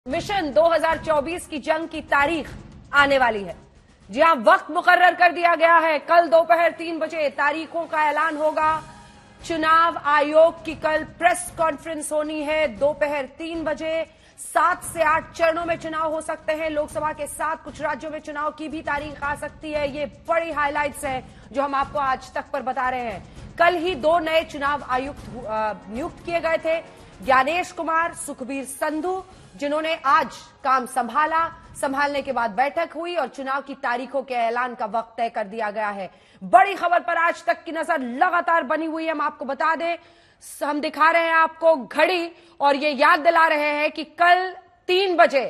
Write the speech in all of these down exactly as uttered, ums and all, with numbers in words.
Mission दो हज़ार चौबीस की जंग की तारीख आने वाली है। जी हां, वक्त मुकर्रर कर दिया गया है। कल दोपहर तीन बजे तारीखों का ऐलान होगा। चुनाव आयोग की कल प्रेस कॉन्फ्रेंस होनी है दोपहर तीन बजे। सात से आठ चरणों में चुनाव हो सकते हैं। लोकसभा के साथ कुछ राज्यों में चुनाव की भी तारीख आ सकती है। ये बड़ी हाइलाइट्स है जो हम आपको आज तक पर बता रहे हैं। कल ही दो नए चुनाव आयुक्त नियुक्त किए गए थे, ज्ञानेश कुमार, सुखबीर संधू, जिन्होंने आज काम संभाला। संभालने के बाद बैठक हुई और चुनाव की तारीखों के ऐलान का वक्त तय कर दिया गया है। बड़ी खबर पर आज तक की नजर लगातार बनी हुई है। हम आपको बता दें, हम दिखा रहे हैं आपको घड़ी और ये याद दिला रहे हैं कि कल तीन बजे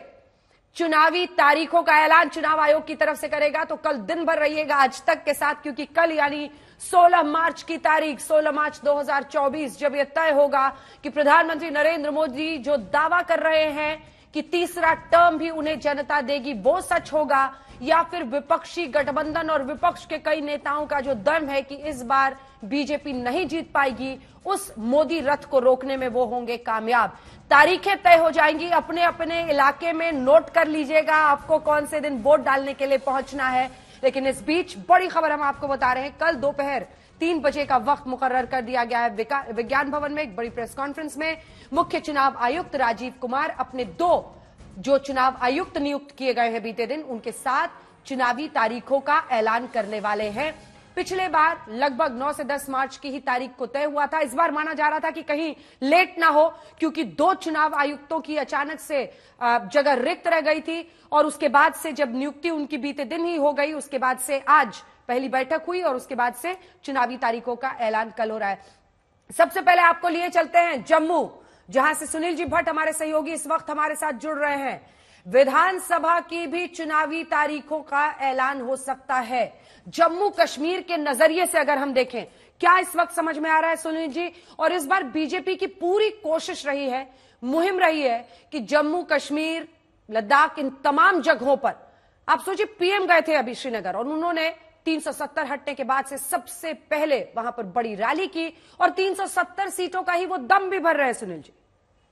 चुनावी तारीखों का ऐलान चुनाव आयोग की तरफ से करेगा। तो कल दिन भर रहिएगा आज तक के साथ, क्योंकि कल यानी सोलह मार्च की तारीख, सोलह मार्च दो हज़ार चौबीस, जब यह तय होगा कि प्रधानमंत्री नरेंद्र मोदी जो दावा कर रहे हैं कि तीसरा टर्म भी उन्हें जनता देगी, वो सच होगा या फिर विपक्षी गठबंधन और विपक्ष के कई नेताओं का जो दम है कि इस बार बीजेपी नहीं जीत पाएगी, उस मोदी रथ को रोकने में वो होंगे कामयाब। तारीखें तय हो जाएंगी। अपने अपने इलाके में नोट कर लीजिएगा आपको कौन से दिन वोट डालने के लिए पहुंचना है। लेकिन इस बीच बड़ी खबर हम आपको बता रहे हैं, कल दोपहर तीन बजे का वक्त मुकर्रर कर दिया गया है। विज्ञान भवन में एक बड़ी प्रेस कॉन्फ्रेंस में मुख्य चुनाव आयुक्त राजीव कुमार अपने दो जो चुनाव आयुक्त नियुक्त किए गए हैं बीते दिन, उनके साथ चुनावी तारीखों का ऐलान करने वाले हैं। पिछले बार लगभग नौ से दस मार्च की ही तारीख को तय हुआ था। इस बार माना जा रहा था कि कहीं लेट ना हो, क्योंकि दो चुनाव आयुक्तों की अचानक से जगह रिक्त रह गई थी और उसके बाद से जब नियुक्ति उनकी बीते दिन ही हो गई, उसके बाद से आज पहली बैठक हुई और उसके बाद से चुनावी तारीखों का ऐलान कल हो रहा है। सबसे पहले आपको लिए चलते हैं जम्मू, जहां से सुनील जी भट्ट हमारे सहयोगी इस वक्त हमारे साथ जुड़ रहे हैं। विधानसभा की भी चुनावी तारीखों का ऐलान हो सकता है। जम्मू कश्मीर के नजरिए से अगर हम देखें, क्या इस वक्त समझ में आ रहा है सुनील जी? और इस बार बीजेपी की पूरी कोशिश रही है, मुहिम रही है कि जम्मू कश्मीर, लद्दाख, इन तमाम जगहों पर, आप सोचिए पीएम गए थे अभी श्रीनगर और उन्होंने तीन सौ सत्तर हटने के बाद से सबसे पहले वहां पर बड़ी रैली की और तीन सौ सत्तर सीटों का ही वो दम भी भर रहे हैं सुनील जी।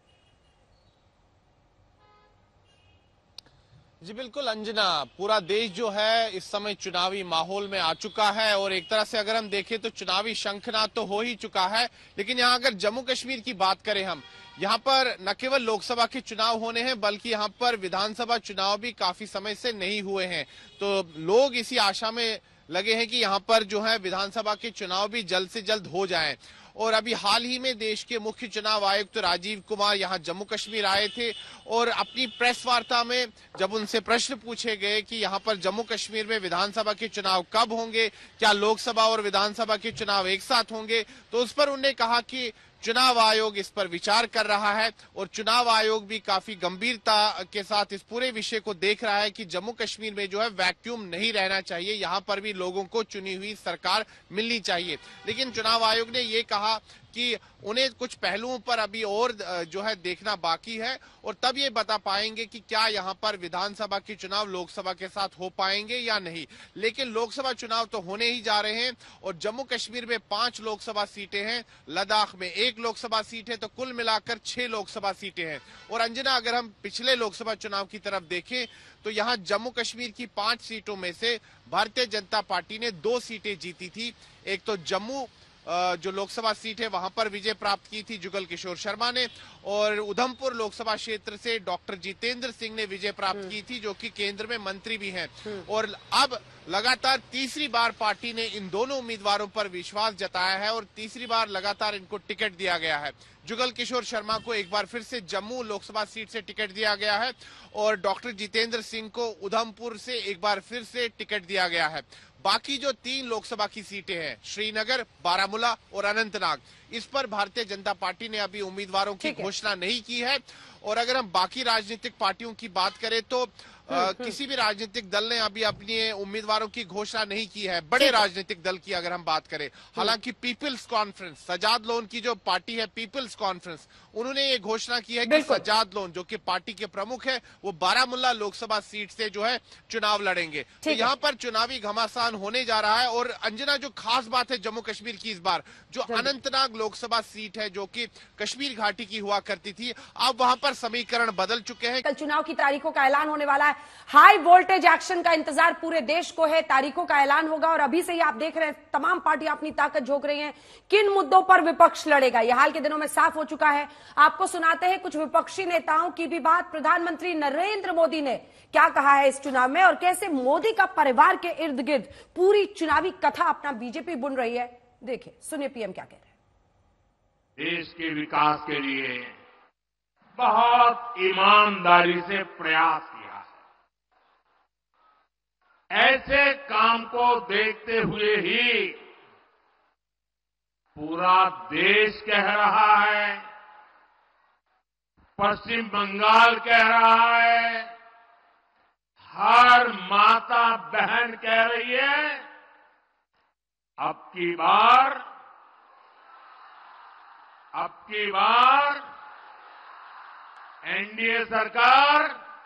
जी बिल्कुल अंजना, पूरा देश जो है इस समय चुनावी माहौल में आ चुका है और एक तरह से अगर हम देखें तो चुनावी शंखनाद तो हो ही चुका है। लेकिन यहाँ अगर जम्मू कश्मीर की बात करें हम, यहाँ पर न केवल लोकसभा के चुनाव होने हैं बल्कि यहाँ पर विधानसभा चुनाव भी काफी समय से नहीं हुए हैं। तो लोग इसी आशा में लगे हैं कि यहाँ पर जो है विधानसभा के चुनाव भी जल्द से जल्द हो जाएं। और अभी हाल ही में देश के मुख्य चुनाव आयुक्त तो राजीव कुमार यहाँ जम्मू कश्मीर आए थे और अपनी प्रेस वार्ता में जब उनसे प्रश्न पूछे गए कि यहाँ पर जम्मू कश्मीर में विधानसभा के चुनाव कब होंगे, क्या लोकसभा और विधानसभा के चुनाव एक साथ होंगे, तो उस पर उन्होंने कहा कि चुनाव आयोग इस पर विचार कर रहा है और चुनाव आयोग भी काफी गंभीरता के साथ इस पूरे विषय को देख रहा है कि जम्मू कश्मीर में जो है वैक्यूम नहीं रहना चाहिए, यहाँ पर भी लोगों को चुनी हुई सरकार मिलनी चाहिए। लेकिन चुनाव आयोग ने ये कहा कि उन्हें कुछ पहलुओं पर अभी और जो है देखना बाकी है और तब ये बता पाएंगे कि क्या यहाँ पर विधानसभा के चुनाव लोकसभा के साथ हो पाएंगे या नहीं। लेकिन लोकसभा चुनाव तो होने ही जा रहे हैं और जम्मू कश्मीर में पांच लोकसभा सीटें हैं, लद्दाख में एक लोकसभा सीट है, तो कुल मिलाकर छह लोकसभा सीटें हैं। और अंजना, अगर हम पिछले लोकसभा चुनाव की तरफ देखें तो यहाँ जम्मू कश्मीर की पांच सीटों में से भारतीय जनता पार्टी ने दो सीटें जीती थी। एक तो जम्मू जो लोकसभा सीट है वहां पर विजय प्राप्त की थी जुगल किशोर शर्मा ने, और उधमपुर लोकसभा क्षेत्र से डॉक्टर जितेंद्र सिंह ने विजय प्राप्त की थी, जो कि केंद्र में मंत्री भी हैं। और अब लगातार तीसरी बार पार्टी ने इन दोनों उम्मीदवारों पर विश्वास जताया है और तीसरी बार लगातार इनको टिकट दिया गया है। जुगल किशोर शर्मा को एक बार फिर से जम्मू लोकसभा सीट से टिकट दिया गया है और डॉक्टर जितेंद्र सिंह को उधमपुर से एक बार फिर से टिकट दिया गया है। बाकी जो तीन लोकसभा की सीटें हैं, श्रीनगर, बारामूला और अनंतनाग, इस पर भारतीय जनता पार्टी ने अभी उम्मीदवारों की घोषणा नहीं की है। और अगर हम बाकी राजनीतिक पार्टियों की बात करें तो आ, किसी भी राजनीतिक दल ने अभी अपने उम्मीदवारों की घोषणा नहीं की है, बड़े राजनीतिक दल की अगर हम बात करें। हालांकि पीपल्स कॉन्फ्रेंस, सजाद लोन की जो पार्टी है पीपल्स कॉन्फ्रेंस, उन्होंने ये घोषणा की है कि सजाद लोन जो कि पार्टी के प्रमुख है वो बारामुल्ला लोकसभा सीट से जो है चुनाव लड़ेंगे। तो यहाँ पर चुनावी घमासान होने जा रहा है। और अंजना, जो खास बात है जम्मू कश्मीर की इस बार, जो अनंतनाग लोकसभा सीट है जो कि कश्मीर घाटी की हुआ करती थी, अब वहां पर समीकरण बदल चुके हैं। कल चुनाव की तारीखों का ऐलान होने वाला है। हाई वोल्टेज एक्शन का इंतजार पूरे देश को है। तारीखों का ऐलान होगा और अभी से ही आप देख रहे हैं तमाम पार्टियां अपनी ताकत झोंक रही हैं। किन मुद्दों पर विपक्ष लड़ेगा यह हाल के दिनों में साफ हो चुका है। आपको सुनाते हैं कुछ विपक्षी नेताओं की भी बात। प्रधानमंत्री नरेंद्र मोदी ने क्या कहा है इस चुनाव में और कैसे मोदी का परिवार के इर्द गिर्द पूरी चुनावी कथा अपना बीजेपी बुन रही है। देखिए, सुनिए पीएम क्या कह रहे हैं। देश के विकास के लिए बहुत ईमानदारी से प्रयास किया है। ऐसे काम को देखते हुए ही पूरा देश कह रहा है, पश्चिम बंगाल कह रहा है, हर माता बहन कह रही है, अब की बार अब की बार एनडीए सरकार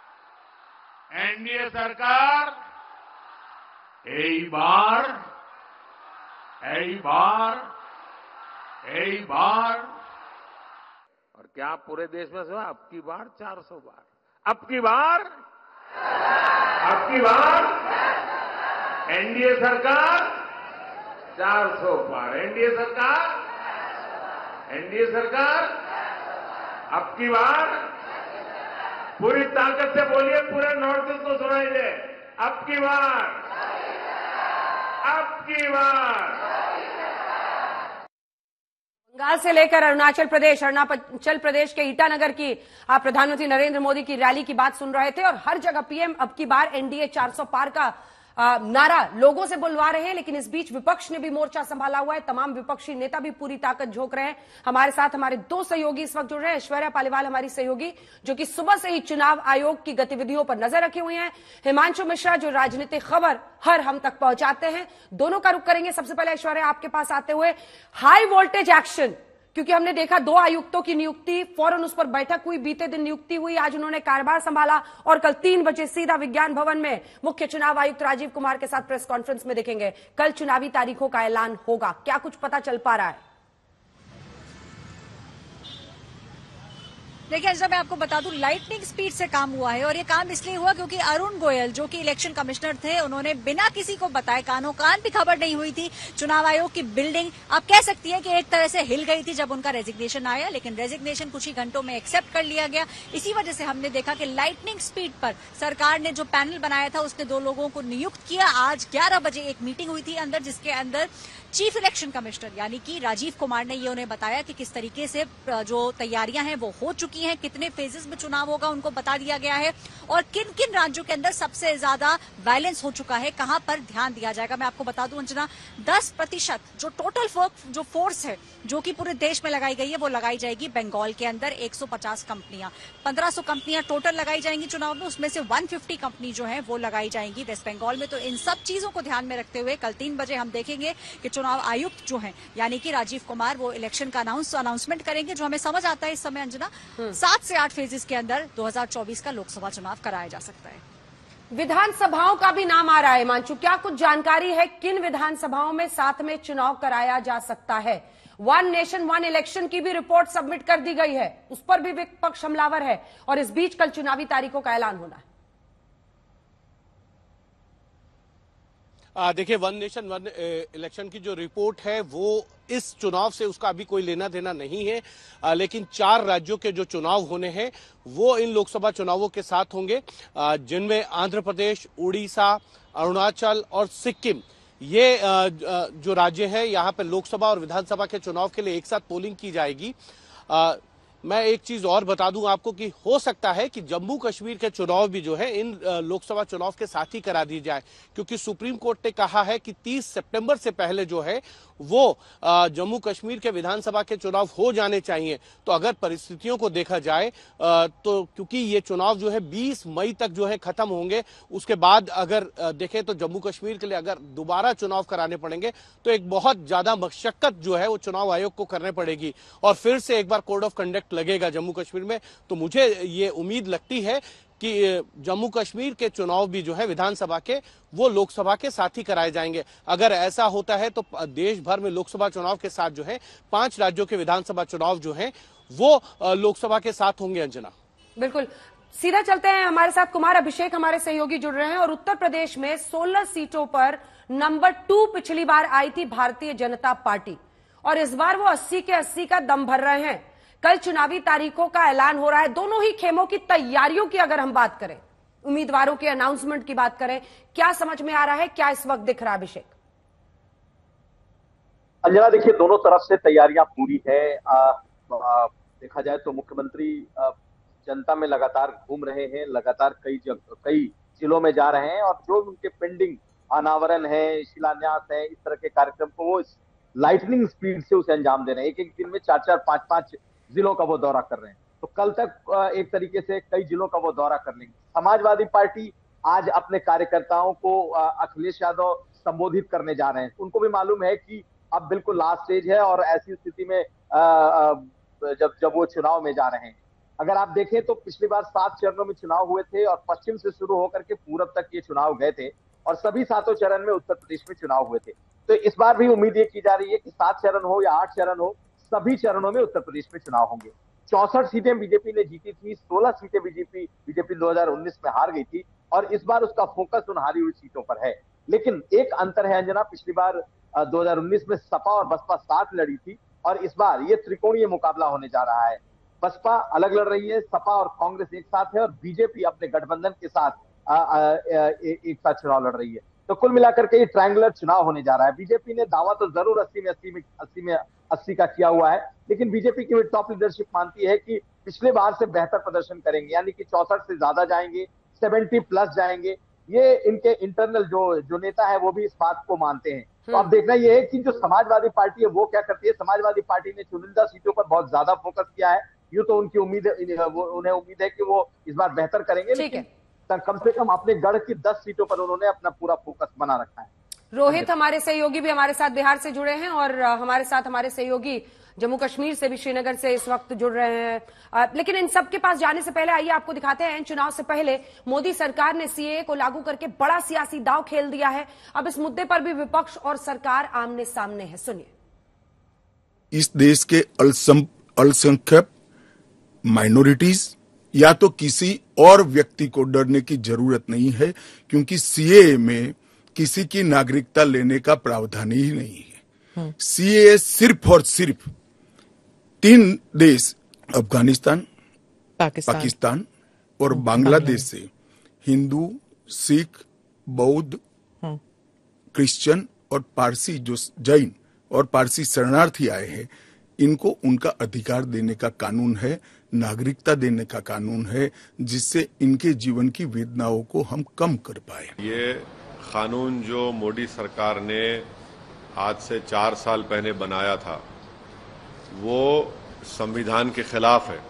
एनडीए सरकार एक बार एक बार एक बार और क्या पूरे देश में सुना, अब की बार चार सौ बार, अब की बार अब की बार एनडीए सरकार चार सौ पार, एनडीए सरकार एनडीए सरकार अब की बार पूरी ताकत से बोलिए, पूरे नॉर्थ ईस्ट को सुनाई दे, अब की बार अब की बार। बंगाल से लेकर अरुणाचल प्रदेश, अरुणाचल प्रदेश के ईटानगर की आप प्रधानमंत्री नरेंद्र मोदी की रैली की बात सुन रहे थे और हर जगह पीएम अब की बार एनडीए चार सौ पार का आ, नारा लोगों से बुलवा रहे हैं। लेकिन इस बीच विपक्ष ने भी मोर्चा संभाला हुआ है। तमाम विपक्षी नेता भी पूरी ताकत झोंक रहे हैं। हमारे साथ हमारे दो सहयोगी इस वक्त जुड़ रहे हैं। ऐश्वर्या पालीवाल हमारी सहयोगी जो कि सुबह से ही चुनाव आयोग की गतिविधियों पर नजर रखे हुए हैं। हिमांशु मिश्रा जो राजनीतिक खबर हर हम तक पहुंचाते हैं। दोनों का रुख करेंगे। सबसे पहले ऐश्वर्या आपके पास आते हुए, हाई वोल्टेज एक्शन, क्योंकि हमने देखा दो आयुक्तों की नियुक्ति, फौरन उस पर बैठक हुई, बीते दिन नियुक्ति हुई, आज उन्होंने कार्यभार संभाला और कल तीन बजे सीधा विज्ञान भवन में मुख्य चुनाव आयुक्त राजीव कुमार के साथ प्रेस कॉन्फ्रेंस में दिखेंगे। कल चुनावी तारीखों का ऐलान होगा, क्या कुछ पता चल पा रहा है? देखिए अंजना, मैं आपको बता दूं, लाइटनिंग स्पीड से काम हुआ है और ये काम इसलिए हुआ क्योंकि अरुण गोयल जो कि इलेक्शन कमिश्नर थे, उन्होंने बिना किसी को बताए, कानो कान भी खबर नहीं हुई थी, चुनाव आयोग की बिल्डिंग आप कह सकती है कि एक तरह से हिल गई थी जब उनका रेजिग्नेशन आया। लेकिन रेजिग्नेशन कुछ ही घंटों में एक्सेप्ट कर लिया गया। इसी वजह से हमने देखा कि लाइटनिंग स्पीड पर सरकार ने जो पैनल बनाया था उसने दो लोगों को नियुक्त किया। आज ग्यारह बजे एक मीटिंग हुई थी अंदर, जिसके अंदर चीफ इलेक्शन कमिश्नर यानी कि राजीव कुमार ने ये उन्हें बताया कि किस तरीके से जो तैयारियां हैं वो हो चुकी हैं, कितने फेजेस में चुनाव होगा उनको बता दिया गया है और किन किन राज्यों के अंदर सबसे ज्यादा वायलेंस हो चुका है, कहां पर ध्यान दिया जाएगा। मैं आपको बता दूं अंजना, दस प्रतिशत जो टोटल जो फोर्स है जो कि पूरे देश में लगाई गई है वो लगाई जाएगी बंगाल के अंदर। एक सौ पचास कंपनियां, पंद्रह सौ कंपनियां टोटल लगाई जाएंगी चुनाव में, उसमें से एक सौ पचास कंपनी जो है वो लगाई जाएंगी वेस्ट बंगाल में। तो इन सब चीजों को ध्यान में रखते हुए कल तीन बजे हम देखेंगे कि चुनाव आयुक्त जो हैं यानी कि राजीव कुमार वो इलेक्शन का अनाउंस अनाउंसमेंट करेंगे। जो हमें समझ आता है इस समय अंजना, सात से आठ फेजेस के अंदर दो हज़ार चौबीस का लोकसभा चुनाव कराया जा सकता है। विधानसभाओं का भी नाम आ रहा है। मांचू, क्या कुछ जानकारी है किन विधानसभाओं में साथ में चुनाव कराया जा सकता है? वन नेशन वन इलेक्शन की भी रिपोर्ट सबमिट कर दी गई है, उस पर भी विपक्ष हमलावर है और इस बीच कल चुनावी तारीखों का ऐलान होना है। देखिए, वन नेशन वन इलेक्शन की जो रिपोर्ट है वो इस चुनाव से उसका अभी कोई लेना देना नहीं है, आ, लेकिन चार राज्यों के जो चुनाव होने हैं वो इन लोकसभा चुनावों के साथ होंगे, जिनमें आंध्र प्रदेश, उड़ीसा, अरुणाचल और सिक्किम ये आ, जो राज्य हैं यहाँ पे लोकसभा और विधानसभा के चुनाव के लिए एक साथ पोलिंग की जाएगी। आ, मैं एक चीज और बता दूं आपको कि हो सकता है कि जम्मू कश्मीर के चुनाव भी जो है इन लोकसभा चुनाव के साथ ही करा दी जाए, क्योंकि सुप्रीम कोर्ट ने कहा है कि तीस सितंबर से पहले जो है वो जम्मू कश्मीर के विधानसभा के चुनाव हो जाने चाहिए। तो अगर परिस्थितियों को देखा जाए तो क्योंकि ये चुनाव जो है बीस मई तक जो है खत्म होंगे, उसके बाद अगर देखें तो जम्मू कश्मीर के लिए अगर दोबारा चुनाव कराने पड़ेंगे तो एक बहुत ज्यादा मशक्कत जो है वो चुनाव आयोग को करने पड़ेगी और फिर से एक बार कोड ऑफ कंडक्ट लगेगा जम्मू कश्मीर में। तो मुझे ये उम्मीद लगती है कि जम्मू कश्मीर के चुनाव भी जो है विधानसभा के वो लोकसभा के साथ ही कराए जाएंगे। अगर ऐसा होता है तो देश भर में लोकसभा चुनाव के साथ जो है पांच राज्यों के विधानसभा चुनाव जो है वो लोकसभा के साथ होंगे। अंजना, बिल्कुल, सीधा चलते हैं। हमारे साथ कुमार अभिषेक हमारे सहयोगी जुड़ रहे हैं और उत्तर प्रदेश में सोलह सीटों पर नंबर टू पिछली बार आई थी भारतीय जनता पार्टी और इस बार वो अस्सी के अस्सी का दम भर रहे हैं। कल चुनावी तारीखों का ऐलान हो रहा है। दोनों ही खेमों की तैयारियों की अगर हम बात करें, उम्मीदवारों के अनाउंसमेंट की बात करें, क्या समझ में आ रहा है, क्या इस वक्त दिख रहा है अभिषेक? अंजना, देखिए दोनों तरफ से तैयारियां पूरी है। आ, आ, देखा जाए तो मुख्यमंत्री जनता में लगातार घूम रहे हैं, लगातार कई कई जिलों में जा रहे हैं और जो उनके पेंडिंग अनावरण है, शिलान्यास है, इस तरह के कार्यक्रम को वो लाइटनिंग स्पीड से उसे अंजाम दे रहे हैं। एक एक दिन में चार चार पांच पांच जिलों का वो दौरा कर रहे हैं। तो कल तक एक तरीके से कई जिलों का वो दौरा कर लेंगे। समाजवादी पार्टी आज अपने कार्यकर्ताओं को अखिलेश यादव संबोधित करने जा रहे हैं। उनको भी मालूम है कि अब बिल्कुल लास्ट स्टेज है और ऐसी स्थिति में जब जब वो चुनाव में जा रहे हैं। अगर आप देखें तो पिछली बार सात चरणों में चुनाव हुए थे और पश्चिम से शुरू होकर के पूरब तक ये चुनाव गए थे और सभी सातों चरण में उत्तर प्रदेश में चुनाव हुए थे। तो इस बार भी उम्मीद ये की जा रही है कि सात चरण हो या आठ चरण हो, सभी चरणों में उत्तर प्रदेश में चुनाव होंगे। चौसठ सीटें बीजेपी ने जीती थी, सोलह सीटें बीजेपी बीजेपी दो हजार उन्नीस में हार गई थी और इस बार उसका फोकस उन हारी हुई सीटों पर है। लेकिन एक अंतर है अंजना, पिछली बार दो हजार उन्नीस में सपा और बसपा साथ लड़ी थी और इस बार ये त्रिकोणीय मुकाबला होने जा रहा है। बसपा अलग लड़ रही है, सपा और कांग्रेस एक साथ है और बीजेपी अपने गठबंधन के साथ आ, आ, आ, ए, एक साथ चुनाव लड़ रही है। तो कुल मिलाकर के ये ट्रायंगुलर चुनाव होने जा रहा है। बीजेपी ने दावा तो जरूर अस्सी में अस्सी में अस्सी में अस्सी का किया हुआ है, लेकिन बीजेपी की टॉप लीडरशिप मानती है कि पिछले बार से बेहतर प्रदर्शन करेंगे, यानी कि चौसठ से ज्यादा जाएंगे, सत्तर प्लस जाएंगे। ये इनके इंटरनल जो जो नेता है वो भी इस बात को मानते हैं। तो अब देखना ये है कि जो समाजवादी पार्टी है वो क्या करती है। समाजवादी पार्टी ने चुनिंदा सीटों पर बहुत ज्यादा फोकस किया है। यूं तो उनकी उम्मीद उन्हें उम्मीद है कि वो इस बार बेहतर करेंगे, लेकिन कम से कम अपने गढ़ की दस सीटों पर उन्होंने अपना पूरा फोकस बना रखा है। रोहित हमारे सहयोगी भी हमारे साथ बिहार से जुड़े हैं और हमारे साथ हमारे सहयोगी जम्मू कश्मीर से भी, श्रीनगर से इस वक्त जुड़ रहे हैं। लेकिन इन सब के पास जाने से पहले आइए आपको दिखाते हैं, चुनाव से पहले मोदी सरकार ने सीएए को लागू करके बड़ा सियासी दांव खेल दिया है। अब इस मुद्दे पर भी विपक्ष और सरकार आमने सामने है, सुनिए। इस देश के अल्पसंख्यक माइनॉरिटीज या तो किसी और व्यक्ति को डरने की जरूरत नहीं है, क्योंकि सीएए में किसी की नागरिकता लेने का प्रावधान ही नहीं है। सीएए सिर्फ और सिर्फ तीन देश अफगानिस्तान, पाकिस्तान, पाकिस्तान और बांग्लादेश से हिंदू, सिख, बौद्ध, क्रिश्चियन और पारसी जो जैन और पारसी शरणार्थी आए हैं, इनको उनका अधिकार देने का कानून है, नागरिकता देने का कानून है, जिससे इनके जीवन की वेदनाओं को हम कम कर पाए। ये कानून जो मोदी सरकार ने आज से चार साल पहले बनाया था वो संविधान के खिलाफ है।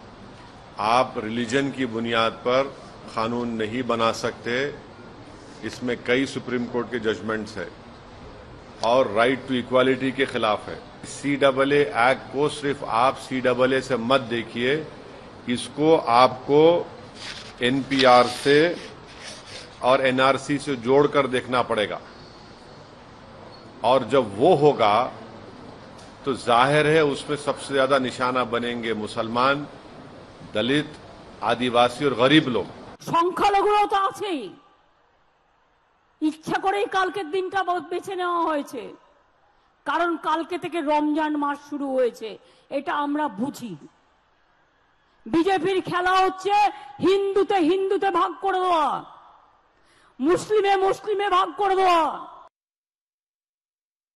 आप रिलीजन की बुनियाद पर कानून नहीं बना सकते, इसमें कई सुप्रीम कोर्ट के जजमेंट्स है और राइट टू इक्वालिटी के खिलाफ है। सी डबल ए एक्ट को सिर्फ आप सी डबल ए से मत देखिए, इसको आपको एनपीआर से और एनआरसी से जोड़कर देखना पड़ेगा और जब वो होगा तो जाहिर है उसमें सबसे ज्यादा निशाना बनेंगे मुसलमान, दलित, आदिवासी और गरीब लोग। সংখ্যালঘুরাও তো আছেই, ইচ্ছা করেই কালকের দিনটা বেছে নেওয়া হয়েছে, কারণ কালকে থেকে রমজান মাস শুরু হয়েছে, এটা আমরা বুঝি। বিজেপির খেলা হচ্ছে হিন্দুতে হিন্দুতে ভাগ করে দেওয়া, মুসলিমে মুসলিমে ভাগ করে দেওয়া।